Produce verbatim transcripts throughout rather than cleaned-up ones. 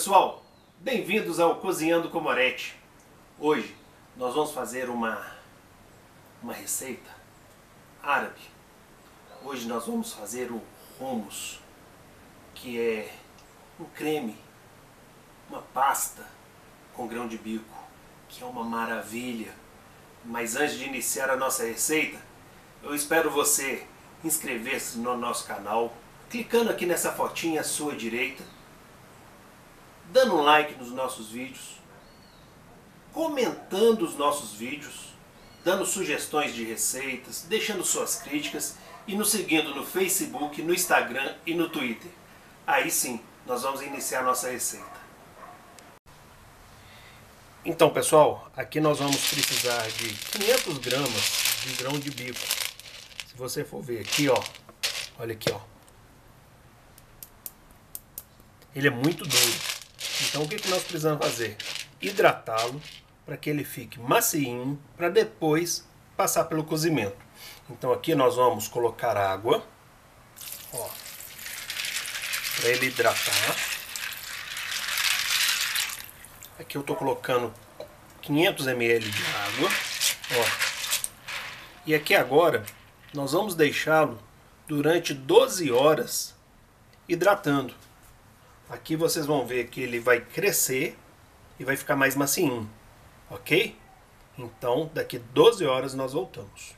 pessoal, bem-vindos ao Cozinhando com Moretti. Hoje nós vamos fazer uma, uma receita árabe. Hoje nós vamos fazer o hummus, que é um creme, uma pasta com grão de bico, que é uma maravilha. Mas antes de iniciar a nossa receita, eu espero você inscrever-se no nosso canal, clicando aqui nessa fotinha à sua direita, dando um like nos nossos vídeos, comentando os nossos vídeos, dando sugestões de receitas, deixando suas críticas e nos seguindo no Facebook, no Instagram e no Twitter. Aí sim, nós vamos iniciar a nossa receita. Então pessoal, aqui nós vamos precisar de quinhentas gramas de grão de bico. Se você for ver aqui, ó, olha aqui, ó, ele é muito duro. Então o que, que nós precisamos fazer? Hidratá-lo para que ele fique macinho, para depois passar pelo cozimento. Então aqui nós vamos colocar água, ó, para ele hidratar. Aqui eu estou colocando quinhentos mililitros de água, ó. E aqui agora nós vamos deixá-lo durante doze horas hidratando. Aqui vocês vão ver que ele vai crescer e vai ficar mais macinho, ok? Então daqui doze horas nós voltamos.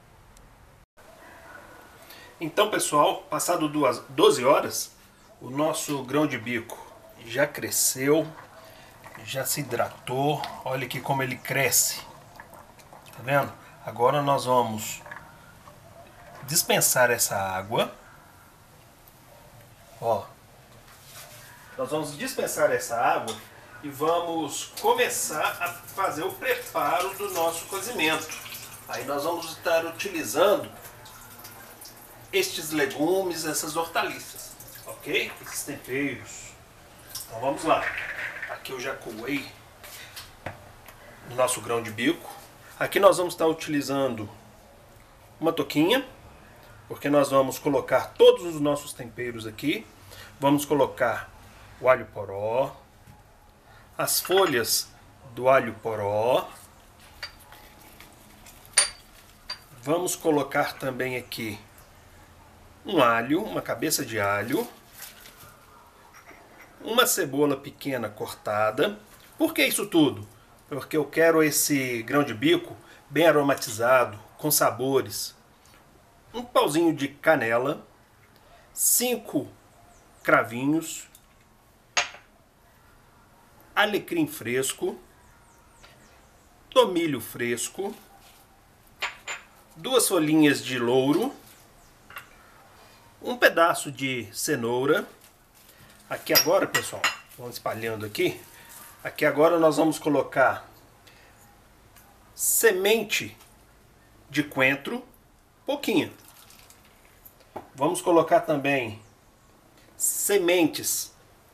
Então pessoal, passado duas, doze horas, o nosso grão de bico já cresceu, já se hidratou. Olha aqui como ele cresce, tá vendo? Agora nós vamos dispensar essa água, ó. Nós vamos dispensar essa água e vamos começar a fazer o preparo do nosso cozimento. Aí nós vamos estar utilizando estes legumes, essas hortaliças, ok? Esses temperos. Então vamos lá. Aqui eu já coei o nosso grão de bico. Aqui nós vamos estar utilizando uma touquinha, porque nós vamos colocar todos os nossos temperos aqui. Vamos colocar o alho poró, as folhas do alho poró. Vamos colocar também aqui um alho, uma cabeça de alho, uma cebola pequena cortada. Por que isso tudo? Porque eu quero esse grão de bico bem aromatizado, com sabores. Um pauzinho de canela, cinco cravinhos, alecrim fresco, tomilho fresco, duas folhinhas de louro, um pedaço de cenoura. Aqui agora, pessoal, vamos espalhando aqui. Aqui agora nós vamos colocar semente de coentro, pouquinho. Vamos colocar também sementes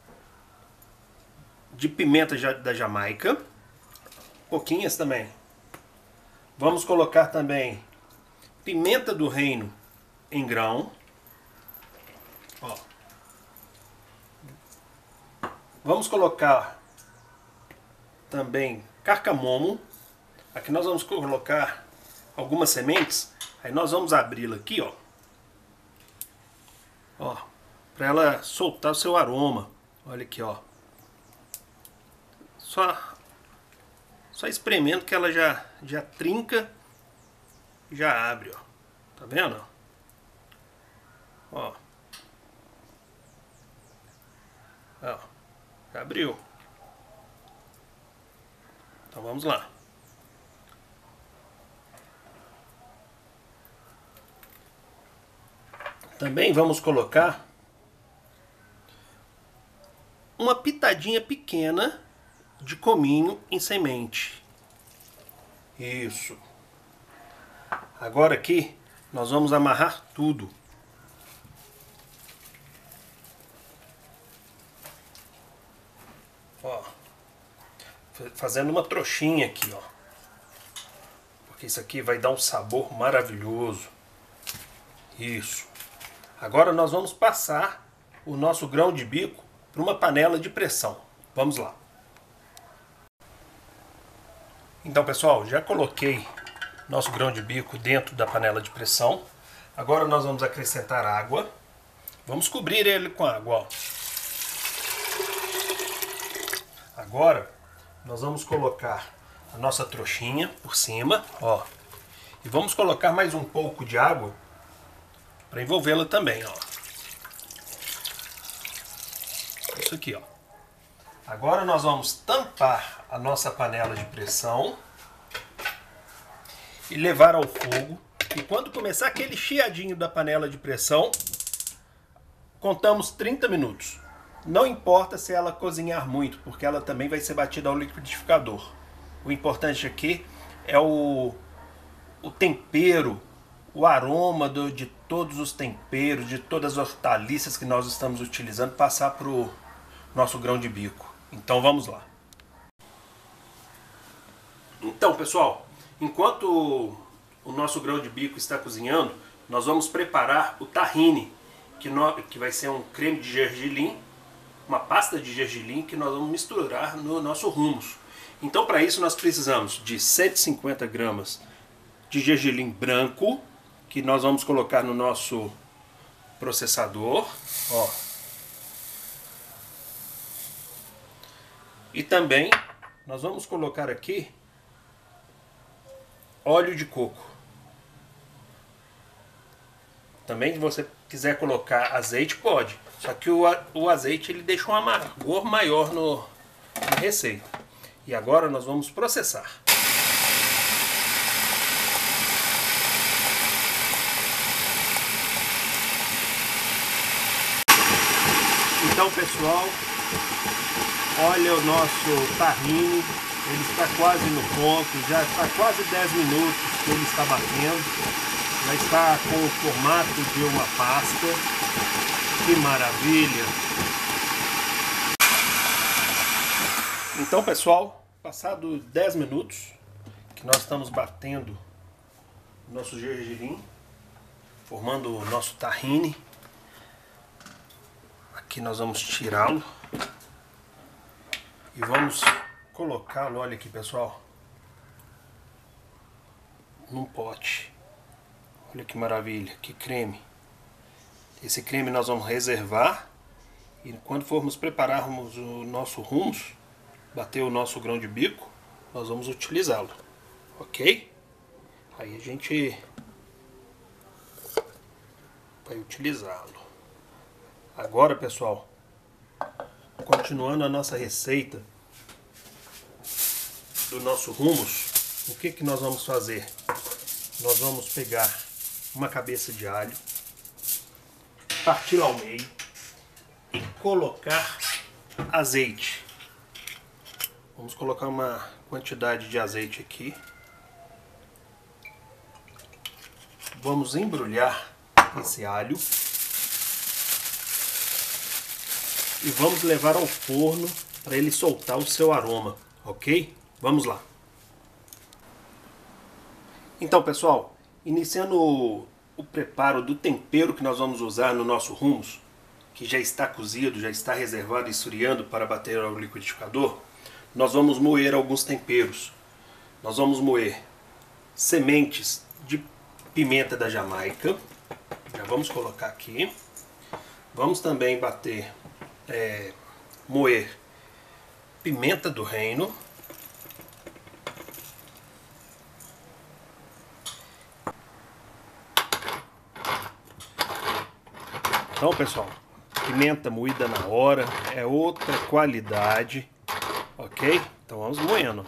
de pimenta da Jamaica, pouquinhas também. Vamos colocar também pimenta do reino em grão, ó. Vamos colocar também carcamomo. Aqui nós vamos colocar algumas sementes. Aí nós vamos abri-la aqui, ó, ó, para ela soltar o seu aroma. Olha aqui, ó. Só, só espremendo que ela já, já trinca, já abre, ó. Tá vendo? Ó. Ó, já abriu. Então vamos lá. Também vamos colocar uma pitadinha pequena de cominho em semente. Isso. Agora aqui nós vamos amarrar tudo. Ó, fazendo uma trouxinha aqui, ó. Porque isso aqui vai dar um sabor maravilhoso. Isso. Agora nós vamos passar o nosso grão de bico para uma panela de pressão. Vamos lá. Então, pessoal, já coloquei nosso grão de bico dentro da panela de pressão. Agora nós vamos acrescentar água. Vamos cobrir ele com água, ó. Agora nós vamos colocar a nossa trouxinha por cima, ó. E vamos colocar mais um pouco de água para envolvê-la também, ó. Isso aqui, ó. Agora nós vamos tampar a nossa panela de pressão e levar ao fogo. E quando começar aquele chiadinho da panela de pressão, contamos trinta minutos. Não importa se ela cozinhar muito, porque ela também vai ser batida ao liquidificador. O importante aqui é o, o tempero, o aroma do, de todos os temperos, de todas as hortaliças que nós estamos utilizando, passar para o nosso grão de bico. Então vamos lá. Então, pessoal, enquanto o nosso grão de bico está cozinhando, nós vamos preparar o tahine, que, no, que vai ser um creme de gergelim, uma pasta de gergelim que nós vamos misturar no nosso hummus. Então, para isso nós precisamos de cento e cinquenta gramas de gergelim branco, que nós vamos colocar no nosso processador, ó. E também nós vamos colocar aqui óleo de coco. Também, se você quiser colocar azeite, pode. Só que o, o azeite ele deixa um amargor maior no, na receita. E agora nós vamos processar. Então, pessoal, olha o nosso tahine, ele está quase no ponto, já está quase dez minutos que ele está batendo, já está com o formato de uma pasta, que maravilha! Então, pessoal, passado dez minutos que nós estamos batendo o nosso gergelim, formando o nosso tahine, aqui nós vamos tirá-lo. E vamos colocá-lo, olha aqui, pessoal, num pote. Olha que maravilha, que creme. Esse creme nós vamos reservar e quando formos prepararmos o nosso hummus, bater o nosso grão de bico, nós vamos utilizá-lo, ok? Aí a gente vai utilizá-lo. Agora, pessoal, continuando a nossa receita do nosso hummus, o que que nós vamos fazer? Nós vamos pegar uma cabeça de alho, parti-la ao meio e colocar azeite. Vamos colocar uma quantidade de azeite aqui. Vamos embrulhar esse alho e vamos levar ao forno para ele soltar o seu aroma, ok? Vamos lá. Então, pessoal, iniciando o, o preparo do tempero que nós vamos usar no nosso hummus, que já está cozido, já está reservado e esfriando para bater ao liquidificador, nós vamos moer alguns temperos. Nós vamos moer sementes de pimenta da Jamaica, já vamos colocar aqui. Vamos também bater, é, moer pimenta do reino. Então, pessoal, pimenta moída na hora é outra qualidade, ok? Então vamos moendo.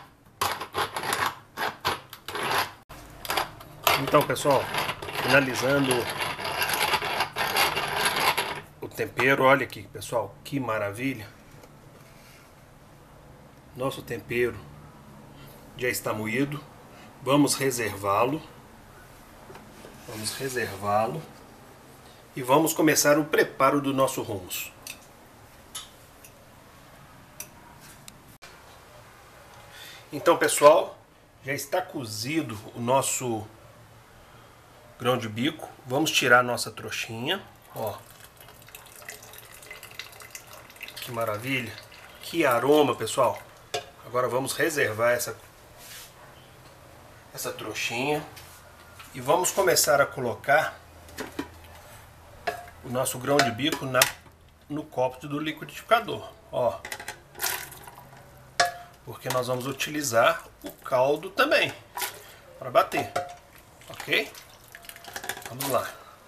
Então, pessoal, finalizando o tempero, olha aqui, pessoal, que maravilha. Nosso tempero já está moído. Vamos reservá-lo. Vamos reservá-lo. E vamos começar o preparo do nosso hummus. Então, pessoal, já está cozido o nosso grão de bico. Vamos tirar a nossa trouxinha, ó. Que maravilha. Que aroma, pessoal! Agora vamos reservar essa, essa trouxinha e vamos começar a colocar o nosso grão de bico na, no copo do liquidificador, ó. Porque nós vamos utilizar o caldo também para bater, ok? Vamos lá.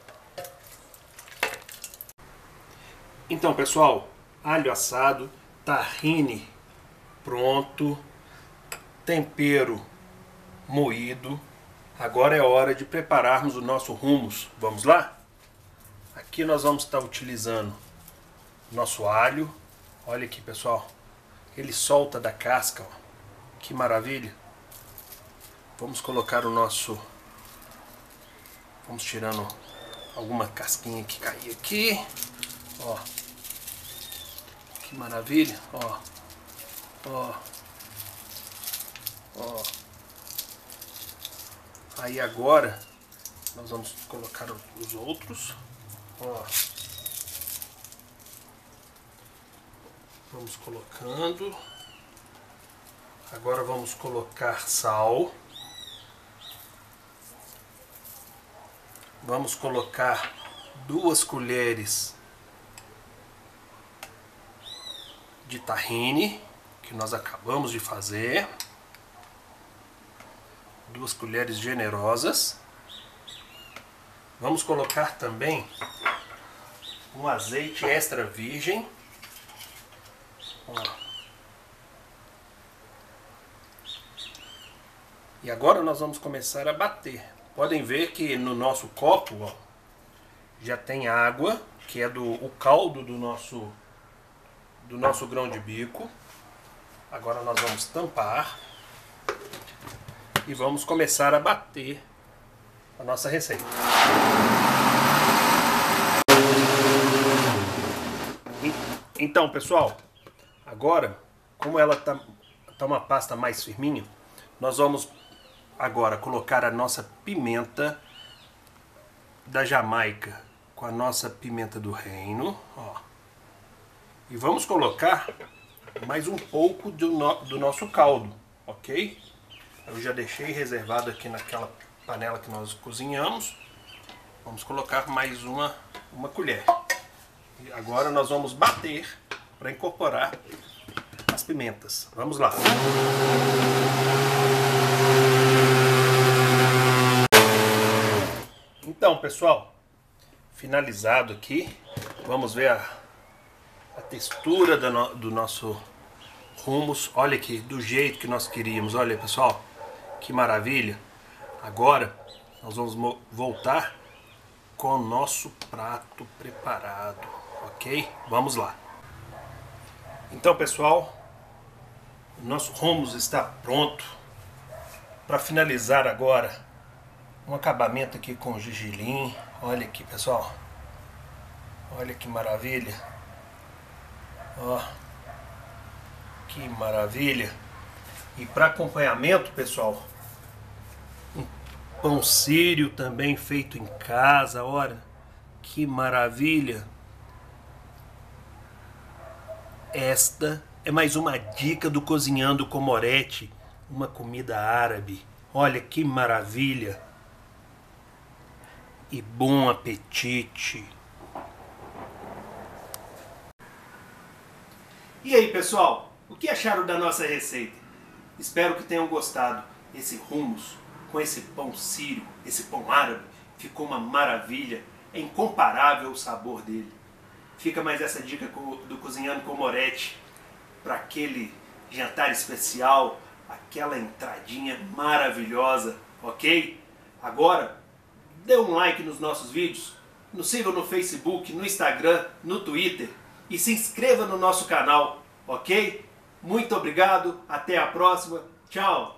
Então, pessoal, alho assado, tahine pronto, tempero moído. Agora é hora de prepararmos o nosso hummus. Vamos lá? Aqui nós vamos estar utilizando nosso alho. Olha aqui, pessoal. Ele solta da casca, ó. Que maravilha. Vamos colocar o nosso... Vamos tirando alguma casquinha que caiu aqui. Ó. Que maravilha, ó. Ó. Ó. Aí agora nós vamos colocar os outros. Ó. Vamos colocando. Agora vamos colocar sal. Vamos colocar duas colheres de tahine que nós acabamos de fazer. Duas colheres generosas. Vamos colocar também um azeite extra virgem. Ó. E agora nós vamos começar a bater. Podem ver que no nosso copo, ó, já tem água, que é do o caldo do nosso do nosso grão de bico. Agora nós vamos tampar e vamos começar a bater a nossa receita. Então, pessoal, agora, como ela tá, tá uma pasta mais firminha, nós vamos agora colocar a nossa pimenta da Jamaica com a nossa pimenta do reino, ó. E vamos colocar mais um pouco do, no, do nosso caldo, ok? Eu já deixei reservado aqui naquela panela que nós cozinhamos. Vamos colocar mais uma, uma colher. E agora nós vamos bater para incorporar as pimentas. Vamos lá. Então, pessoal, finalizado aqui. Vamos ver a, a textura do, no, do nosso hummus. Olha aqui, do jeito que nós queríamos. Olha, pessoal, que maravilha. Agora nós vamos voltar com o nosso prato preparado, ok? Vamos lá. Então, pessoal, o nosso hummus está pronto. Para finalizar agora, um acabamento aqui com gergelim. Olha aqui, pessoal. Olha que maravilha. Ó, que maravilha. E para acompanhamento, pessoal, um pão sírio também feito em casa. Olha, que maravilha. Esta é mais uma dica do Cozinhando com Moretti, uma comida árabe. Olha que maravilha. E bom apetite. E aí, pessoal, o que acharam da nossa receita? Espero que tenham gostado. Esse hummus com esse pão sírio, esse pão árabe, ficou uma maravilha. É incomparável o sabor dele. Fica mais essa dica do Cozinhando com Moretti para aquele jantar especial, aquela entradinha maravilhosa, ok? Agora, dê um like nos nossos vídeos, nos sigam no Facebook, no Instagram, no Twitter e se inscreva no nosso canal, ok? Muito obrigado, até a próxima, tchau!